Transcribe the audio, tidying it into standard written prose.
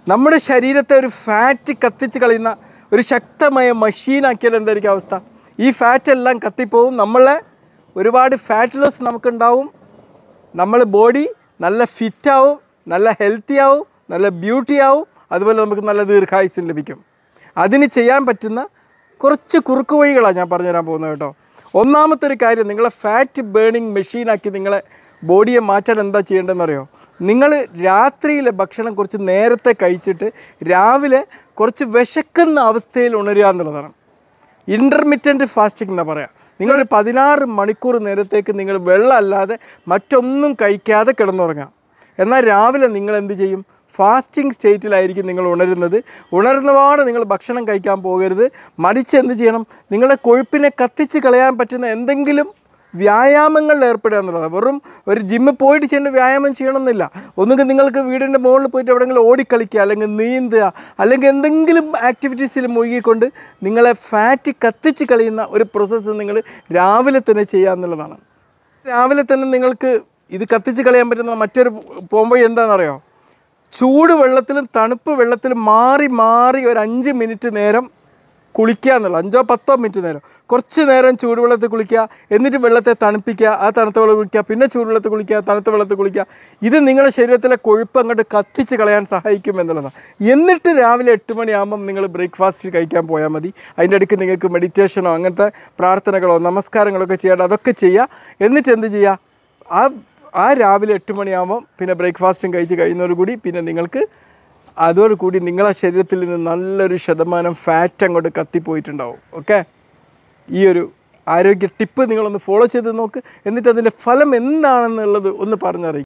നമ്മുടെ ശരീരത്തെ ഒരു ഫാറ്റ് കത്തിച്ച് കളയുന്ന ഒരു ശക്തമായ മെഷീനാക്കിയാൽ എന്തായിരിക്കും അവസ്ഥ? ഈ ഫാറ്റെല്ലാം കത്തിപ്പോവും, നമ്മളെ ഒരുപാട് ഫാറ്റ് ലോസ് നമുക്കുണ്ടാവും, നമ്മൾ ബോഡി നല്ല ഫിറ്റാവും, നല്ല ഹെൽത്തി ആവും, നല്ല ബ്യൂട്ടി ആവും, അതുപോലെ നമുക്ക് നല്ല ദീർഘായുസ്സും ലഭിക്കും. അതിന് ചെയ്യാൻ പറ്റുന്ന കുറച്ച് കുറുക്ക് വഴികളാണ് ഞാൻ പറഞ്ഞുതരാൻ പോകുന്നത് കേട്ടോ. ഒന്നാമത്തെ ഒരു കാര്യം, നിങ്ങളെ ഫാറ്റ് ബേണിംഗ് മെഷീനാക്കി നിങ്ങളെ ബോഡിയെ മാറ്റാൻ എന്താ ചെയ്യേണ്ടതെന്ന് അറിയോ? നിങ്ങൾ രാത്രിയിലെ ഭക്ഷണം കുറച്ച് നേരത്തെ കഴിച്ചിട്ട് രാവിലെ കുറച്ച് വിശക്കുന്ന അവസ്ഥയിൽ ഉണരുക എന്നുള്ളതാണ് ഇൻ്റർമിറ്റൻറ്റ് ഫാസ്റ്റിംഗ് എന്ന് പറയാം. നിങ്ങളൊരു 16 മണിക്കൂർ നേരത്തേക്ക് നിങ്ങൾ വെള്ളം അല്ലാതെ മറ്റൊന്നും കഴിക്കാതെ കിടന്നുറങ്ങാം. എന്നാൽ രാവിലെ നിങ്ങൾ എന്ത് ചെയ്യും? ഫാസ്റ്റിംഗ് സ്റ്റേറ്റിലായിരിക്കും നിങ്ങൾ ഉണരുന്നത്. ഉണരുന്നപാട് നിങ്ങൾ ഭക്ഷണം കഴിക്കാൻ പോകരുത്. മറിച്ച് എന്ത് ചെയ്യണം? നിങ്ങളുടെ കൊഴുപ്പിനെ കത്തിച്ച് കളയാൻ പറ്റുന്ന എന്തെങ്കിലും വ്യായാമങ്ങളിൽ ഏർപ്പെടുക എന്നുള്ളതാണ്. വെറും ഒരു ജിമ്മിൽ പോയിട്ട് ചെയ്യേണ്ട വ്യായാമം ചെയ്യണമെന്നില്ല. ഒന്നുകിൽ നിങ്ങൾക്ക് വീടിൻ്റെ മുകളിൽ പോയിട്ട് എവിടെയെങ്കിലും ഓടിക്കളിക്കുക, അല്ലെങ്കിൽ നീന്തുക, അല്ലെങ്കിൽ എന്തെങ്കിലും ആക്ടിവിറ്റീസിൽ മുഴുകിക്കൊണ്ട് നിങ്ങളെ ഫാറ്റ് കത്തിച്ച് കളയുന്ന ഒരു പ്രോസസ്സ് നിങ്ങൾ രാവിലെ തന്നെ ചെയ്യുക എന്നുള്ളതാണ്. രാവിലെ തന്നെ നിങ്ങൾക്ക് ഇത് കത്തിച്ച് കളയാൻ പറ്റുന്ന മറ്റൊരു പോകുമ്പോൾ എന്താണെന്നറിയോ? ചൂട് വെള്ളത്തിലും തണുപ്പ് വെള്ളത്തിലും മാറി മാറി ഒരു 5 മിനിറ്റ് നേരം കുളിക്കുക എന്നുള്ള, 5-10 മിനിറ്റ് നേരം കുറച്ച് നേരം ചൂടുവെള്ളത്തിൽ കുളിക്കുക, എന്നിട്ട് വെള്ളത്തെ തണുപ്പിക്കുക, ആ തണുത്ത വെള്ളം കുളിക്കുക, പിന്നെ ചൂടുവെള്ളത്തിൽ കുളിക്കുക, തണുത്ത വെള്ളത്തിൽ കുളിക്കുക. ഇത് നിങ്ങളുടെ ശരീരത്തിലെ കൊഴുപ്പ് അങ്ങോട്ട് കത്തിച്ച് കളയാൻ സഹായിക്കും എന്നുള്ളതാണ്. എന്നിട്ട് രാവിലെ 8 മണിയാകുമ്പം നിങ്ങൾ ബ്രേക്ക്ഫാസ്റ്റ് കഴിക്കാൻ പോയാൽ മതി. അതിൻ്റെ ഇടയ്ക്ക് നിങ്ങൾക്ക് മെഡിറ്റേഷനോ അങ്ങനത്തെ പ്രാർത്ഥനകളോ നമസ്കാരങ്ങളൊക്കെ ചെയ്യേണ്ട അതൊക്കെ ചെയ്യുക. എന്നിട്ട് എന്ത് ചെയ്യുക? ആ രാവിലെ 8 മണിയാകുമ്പം പിന്നെ ബ്രേക്ക്ഫാസ്റ്റും കഴിച്ച് കഴിയുന്നതോടുകൂടി പിന്നെ നിങ്ങൾക്ക് അതോടുകൂടി നിങ്ങളുടെ ശരീരത്തിൽ നിന്ന് നല്ലൊരു ശതമാനം ഫാറ്റ് അങ്ങോട്ട് കത്തിപ്പോയിട്ടുണ്ടാവും. ഓക്കെ, ഈ ഒരു ആരോഗ്യ ടിപ്പ് നിങ്ങളൊന്ന് ഫോളോ ചെയ്ത് നോക്ക്. എന്നിട്ട് അതിൻ്റെ ഫലം എന്താണെന്നുള്ളത് ഒന്ന് പറഞ്ഞറിയിക്കും.